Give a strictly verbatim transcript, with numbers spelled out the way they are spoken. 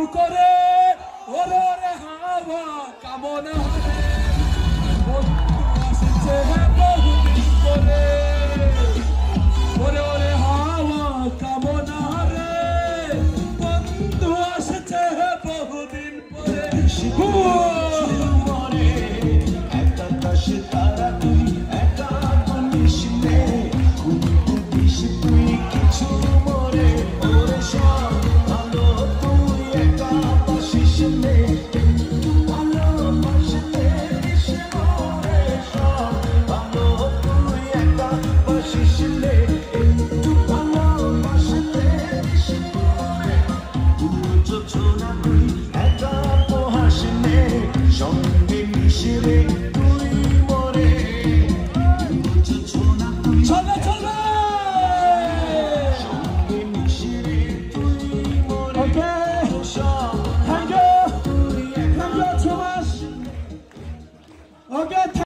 করে ওরে ওরে হাওয়া কামনা বন্ধু আসছে বহুদিন পরে ওরে ওরে হাওয়া কামনা রে বন্ধু আসছে বহুদিন পরে Okay, thank you. Thank you so much. Okay.